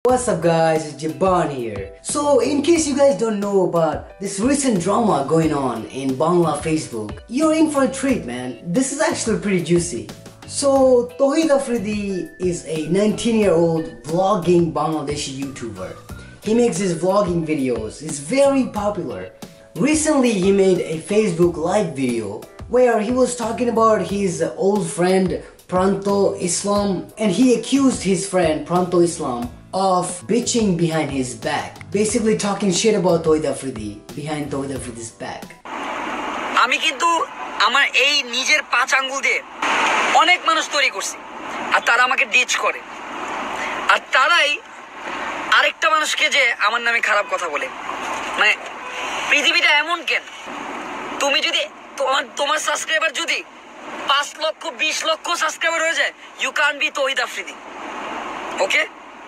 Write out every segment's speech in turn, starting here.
What's up guys, it's Jaban here. So in case you guys don't know about this recent drama going on in Bangla Facebook, you're in for a treat, man. This is actually pretty juicy. So Tawheed Afridi is a 19-year-old vlogging Bangladeshi YouTuber. He makes his vlogging videos. He's very popular. Recently he made a Facebook live video where he was talking about his old friend Pranto Islam, and he accused his friend Pranto Islam of bitching behind his back, basically talking shit about Tawheed Afridi behind Tawheed Afridi's back. আমি কিন্তু আমার এই নিজের পাঁচ আঙ্গুল দিয়ে অনেক মানুষ তৈরি করছি, আর তারা আমাকে ডিচ করে, আর তারাই আরেকটা মানুষকে যে আমার নামে খারাপ কথা বলে। মানে পৃথিবীটা এমন কেন, তুমি যদি তোমার সাবস্ক্রাইবার যদি 5 লক্ষ 20 লক্ষ সাবস্ক্রাইবার হয়ে যায়, you can be Tauhid Afridi. Okay,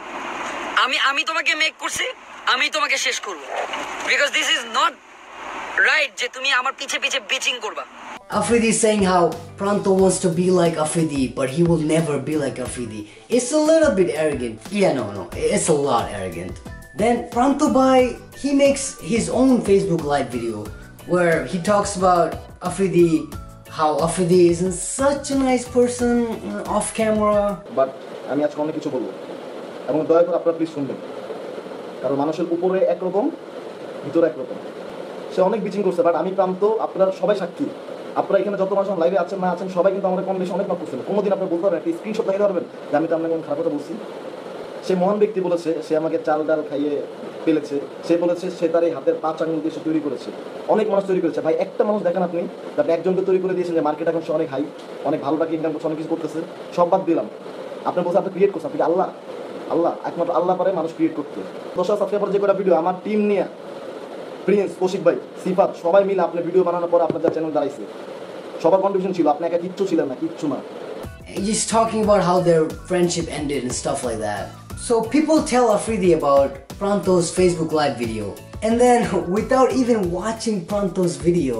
আমি তোমাকে মেক করছি, আমি তোমাকে শেষ করব, because this is not right যে তুমি আমার পিছে পিছে বিচিং করবা। Afridi is saying how Pranto wants to be like Afridi, but he will never be like Afridi. It's a little bit arrogant. Yeah, no, it's a lot arrogant. Then Pranto Bhai, he makes his own Facebook live video where he talks about Afridi, how Afridi isn't such a nice person off camera. But আমি আজকে অনেক কিছু বলবো এবং দয়া করে আপনারা please শুনবেন, কারণ মানুষের উপরে একরকম ভিতরে একরকম। সে অনেক বিচিং করছে, বাট আমি প্রান্ত, আপনারা সবাই সাক্ষী। আপনারা এখানে যত মানুষ লাইভে আছেন না আছেন, সবাই কিন্তু আমাদের কম বেশি অনেক মাপ করছিল। কোনোদিন আপনারা বলতে পারবেন, একটা স্ক্রিনশট দেখাতে পারবেন যে আমি তো আপনাকে কোনো খারাপ কথা বলছি? সে মহান ব্যক্তি বলেছে সে আমাকে চাল ডাল খাইয়ে ফেলেছে, সে বলেছে সে তার এই হাতের 5 আঙুল দিয়ে সে তৈরি করেছে। অনেক মানুষ তৈরি করেছে ভাই, একটা মানুষ দেখেন আপনি একজনকে তৈরি করে দিয়েছেন যে মার্কেট এখন সে অনেক হাই, অনেক ভালো টাকা ইনকাম করছে, অনেক কিছু করতেছে। সব বাদ দিলাম, আপনি বলছেন আপনি ক্রিয়েট করছেন, আপনি আল্লাহ একমাত্র আল্লাহ পারে মানুষ ক্রিয়েট করতে। 10,000 সাবস্ক্রাইবার যে কটা ভিডিও আমার টিম নিয়ে, প্রিন্স, কৌশিক ভাই, সিফাত, সবাই মিলে আপনি ভিডিও বানানোর পর আপনার যা চ্যানেল দাঁড়াইছে, সবার কন্ট্রিবিউশন ছিল, আপনি একা কিচ্ছু ছিলেন না, কিচ্ছু না। He's talking about how their friendship ended and stuff like that. So people tell Afridi about Pranto's Facebook live video, and then without even watching Pranto's video,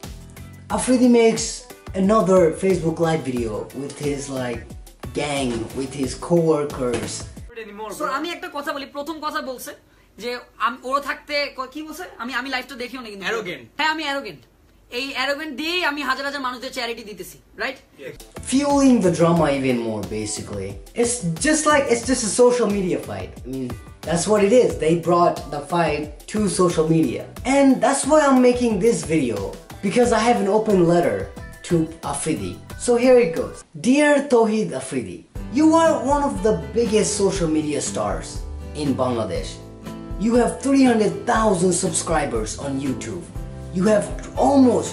Afridi makes another Facebook live video with his gang, with his co-workers. So আমি একটা কথা বলি, প্রথম কথা বলছে যে ওরা থাকতে কি বলছে, আমি লাইভটা দেখিও না, কিন্তু অ্যারোগেন্ট। হ্যাঁ, আমি অ্যারোগেন্ট। এই অ্যারোগেন্ট দিয়েই আমি হাজার হাজার মানুষদের চ্যারিটি দিতেছি, right? Fueling the drama even more, basically. It's just a social media fight. I mean, that's what it is. They brought the fight to social media. And that's why I'm making this video, because I have an open letter to Afridi. So here it goes. Dear Tawheed Afridi, you are one of the biggest social media stars in Bangladesh. You have 300,000 subscribers on YouTube. You have almost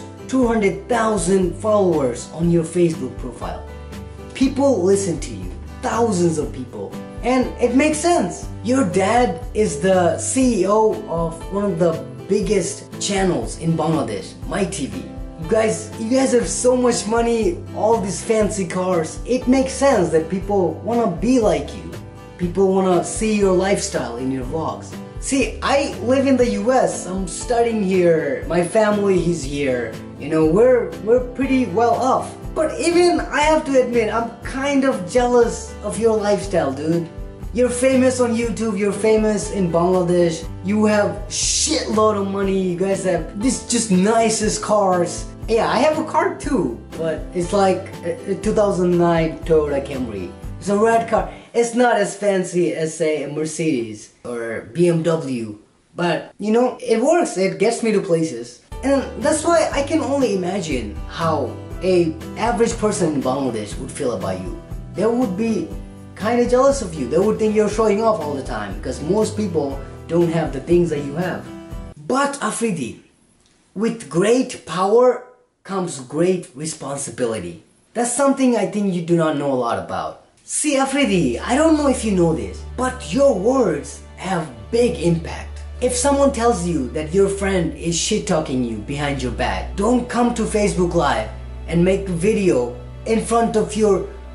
200,000 followers on your Facebook profile. People listen to you, thousands of people, and it makes sense. Your dad is the CEO of one of the biggest channels in Bangladesh, MyTV. You guys have so much money, all these fancy cars. It makes sense that people wanna be like you. People wanna see your lifestyle in your vlogs. See, I live in the US, I'm studying here, my family is here, you know, we're pretty well off. But even I have to admit, I'm kind of jealous of your lifestyle, dude. You're famous on YouTube, you're famous in Bangladesh, you have shitload of money, you guys have this just nicest cars. Yeah, I have a car too, but it's like a 2009 Toyota Camry. It's a red car. It's not as fancy as, say, a Mercedes or BMW, but you know, it works, it gets me to places. And that's why I can only imagine how a average person in Bangladesh would feel about you. They would be kind of jealous of you. They would think you're showing off all the time, because most people don't have the things that you have. But Afridi, with great power comes great responsibility. That's something I think you do not know a lot about. See, Afridi, I don't know if you know this, but your words have big impact. If someone tells you that your friend is shit-talking you behind your back, don't come to Facebook Live and make a video in front of your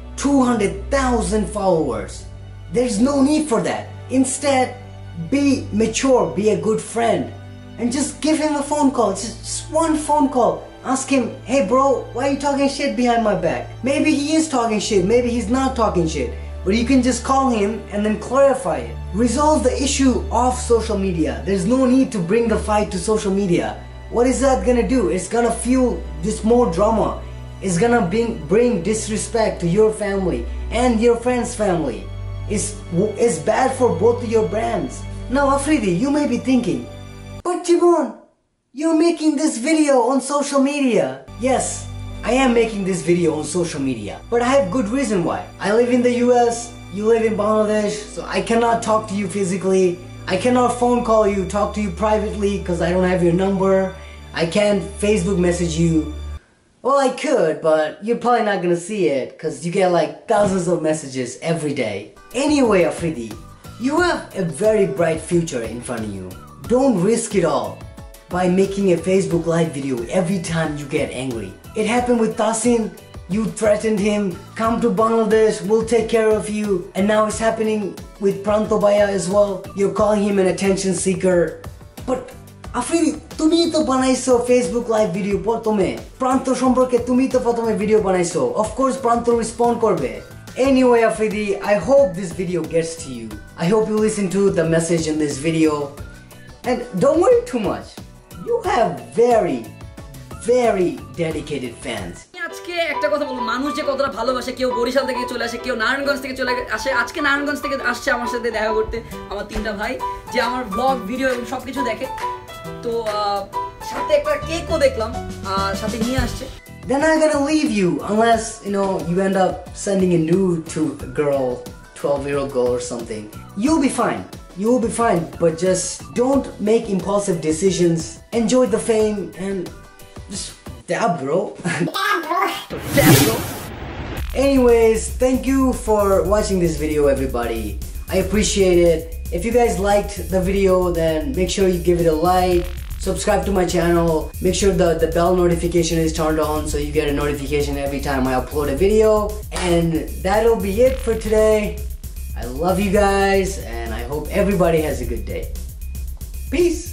200,000 followers. There's no need for that. Instead, be mature, be a good friend, and just give him a phone call. Just one phone call. Ask him, hey bro, why are you talking shit behind my back? Maybe he is talking shit, maybe he's not talking shit. But you can just call him and then clarify it. Resolve the issue off social media. There's no need to bring the fight to social media. What is that gonna do? It's gonna fuel this more drama. It's gonna bring disrespect to your family and your friend's family. It's bad for both of your brands. Now Afridi, you may be thinking, but Jibon, you're making this video on social media. Yes, I am making this video on social media, but I have good reason why. I live in the US, you live in Bangladesh, so I cannot talk to you physically. I cannot phone call you, talk to you privately because I don't have your number. I can't Facebook message you. Well, I could, but you're probably not gonna see it because you get like thousands of messages every day. Anyway, Afridi, you have a very bright future in front of you. Don't risk it all by making a Facebook live video every time you get angry. It happened with Tasin. You threatened him, come to Bangladesh, we'll take care of you. And now it's happening with Pranto Bhaiya as well. You're calling him an attention seeker. But Afridi, তুমি তো বানাইছো Facebook live video প্রথমে। প্রান্ত সম্পর্কে তুমি তো প্রথমে video বানাইছো। Of course প্রান্ত respond করবে। Anyway, Afridi, I hope this video gets to you. I hope you listen to the message in this video. And don't worry too much. You have very dedicated fans. আজকে একটা কথা বলবো, মানুষ যে কতটা ভালোবাসে, কেউ বরিশাল থেকে চলে আসে, কেউ নারায়ণগঞ্জ থেকে চলে আসে। আজকে নারায়ণগঞ্জ থেকে আসছে আমার সাথে দেখা করতে আমার তিনটা ভাই, যে আমার ব্লগ ভিডিও এবং সবকিছু দেখে। তো সাথে একটা কেকও দেখলাম সাথে নিয়ে আসছে। They're not gonna leave you unless, you end up sending a nude to a girl, 12-year-old girl or something. You'll be fine. You will be fine, but just don't make impulsive decisions. Enjoy the fame and just dab, bro. Dab, bro. Anyways, thank you for watching this video, everybody. I appreciate it. If you guys liked the video, then make sure you give it a like. Subscribe to my channel. Make sure the bell notification is turned on so you get a notification every time I upload a video. And that'll be it for today. I love you guys and I hope everybody has a good day. Peace.